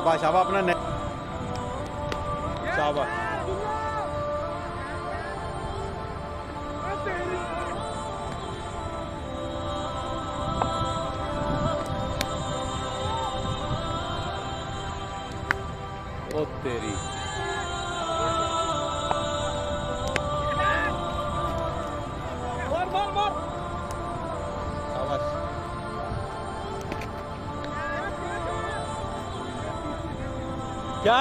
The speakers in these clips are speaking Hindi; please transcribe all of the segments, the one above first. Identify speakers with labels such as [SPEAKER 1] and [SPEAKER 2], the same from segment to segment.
[SPEAKER 1] शाबाश शाबाश अपना शाबाश। ओ तेरी क्या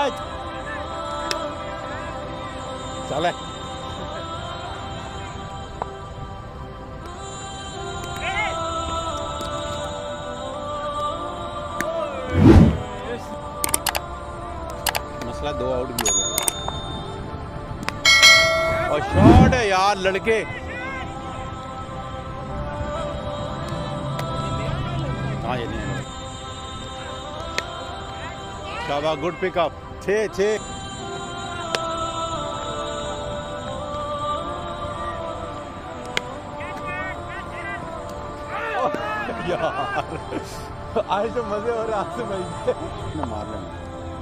[SPEAKER 1] चले मसला 2 आउट भी हो गया और शॉट है यार लड़के। हाँ ये नहीं है शाबाश गुड पिकअप 6-6 यार आज तो मजे हो रहे हाथ से भाई मार लेना।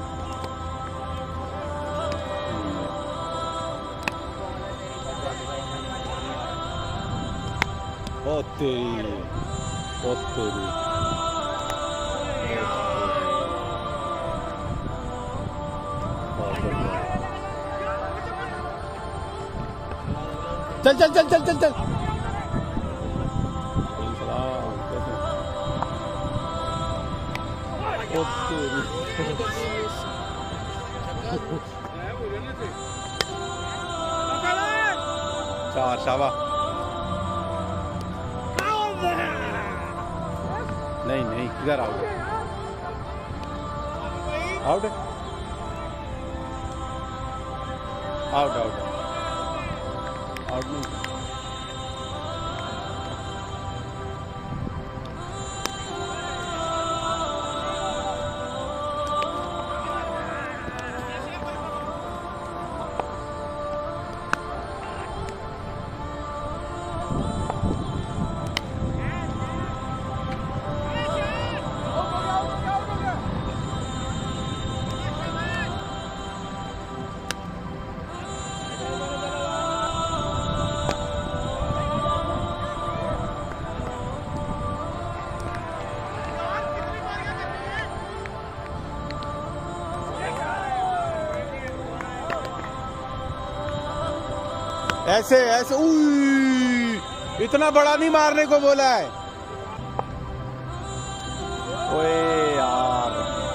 [SPEAKER 1] ओ तेरी ओ तेरी चल चल चल चल चल चल ओ तेरी 4 शाबाश। नहीं नहीं किधर out out out out out नहीं। ऐसे ऐसे इतना बड़ा नहीं मारने को बोला है। ओए यार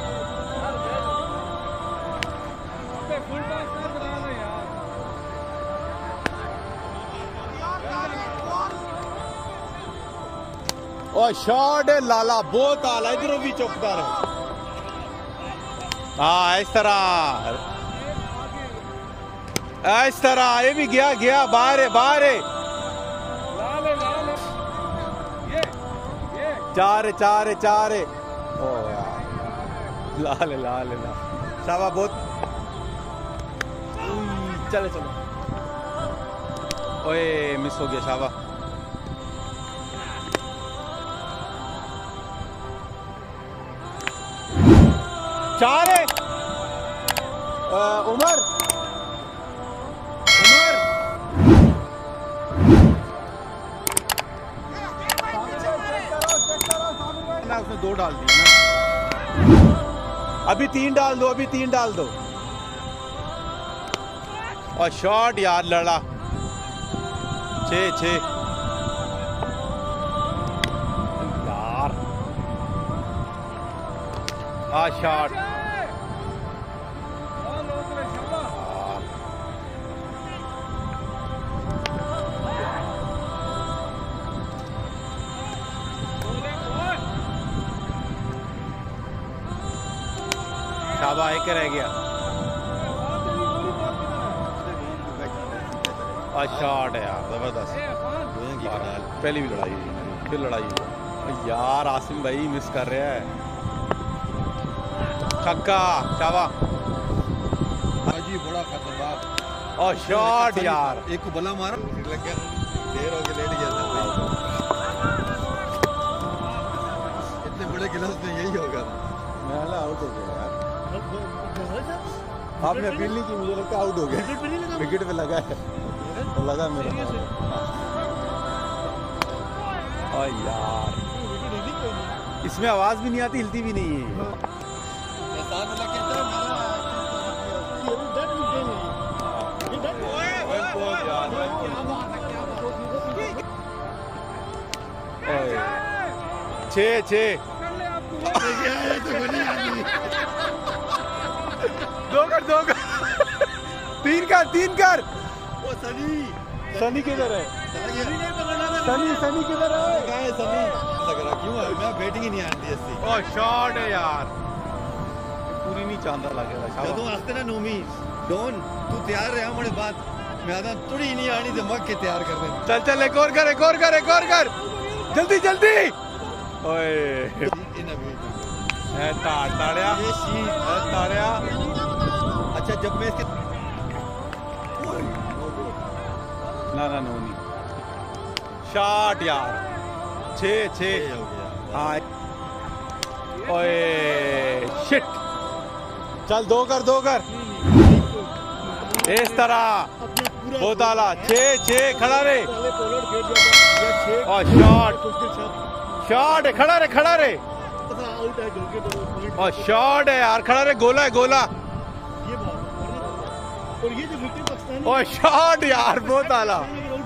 [SPEAKER 1] ओ शॉट है लाला बहुत आला इधरों भी चौकदार है। हाँ इस तरह ये भी गया बाहर है 4 है। ओ यार लाल शाबाश बहुत चलो ओए मिस हो गया शाबाश। चार है उमर उसने 2 डाल दिए ना। अभी 3 डाल दो और शॉट यार लड़ा 6 यार शॉट शाबाश एक रह गया और शॉट है यार जबरदस्त। पहली भी लड़ाई हुई फिर लड़ाई हुई यार। आसिम भाई मिस कर रहा है छक्का शाबाश
[SPEAKER 2] जी बड़ा खतरनाक
[SPEAKER 1] और शॉट यार
[SPEAKER 2] एक को बला मारा देर हो गया लेट गया इतने बड़े गिलास में यही होगा।
[SPEAKER 1] मैं आउट हो गया यार। आपने अपील नहीं की, मुझे लगता आउट हो गए। विकेट पे लगा है, लगा मेरे यार, इसमें आवाज भी नहीं आती, हिलती भी नहीं है। छे दो कर तीन कर सनी किधर है? सनी किधर है?
[SPEAKER 2] क्यों है? मैं बैटिंग ही नहीं आती ऐसी।
[SPEAKER 1] ओ शॉट है यार, पूरी नहीं चांदा लगेगा।
[SPEAKER 2] ਜਦੋਂ ਆਸਤੇ ਨਾ ਨੋਮੀ डॉन तू तैयार रहा हमारे बात मैं आदा थोड़ी नहीं आनी तो मग के तैयार कर दे।
[SPEAKER 1] चल एक और कर जल्दी ओए है ताड़िया
[SPEAKER 2] ये शीट
[SPEAKER 1] है ताड़िया।
[SPEAKER 2] अच्छा जब मैं इसके
[SPEAKER 1] ना नहीं शॉट यार, 6
[SPEAKER 2] हो गया।
[SPEAKER 1] हाँ ओए शिट, चल दो कर इस तरह बहुत आला। 6 खड़ा रे और शॉट है, खड़ा रे और शॉट है यार, खड़ा रे, गोला और शॉट यार बहुत आला।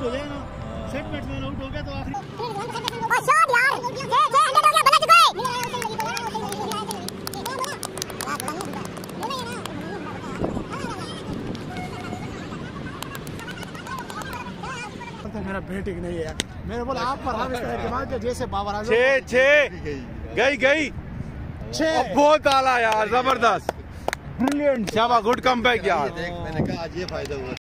[SPEAKER 3] मेरा बैटिंग नहीं है, मेरे बोला आप पर हम इसका दिमाग के जैसे बाबर आजम।
[SPEAKER 1] 6 गई बहुत आला यार, जबरदस्त, ब्रिलियंट, शाबाश, गुड कमबैक यार।
[SPEAKER 2] मैंने कहा आज ये फायदा हुआ।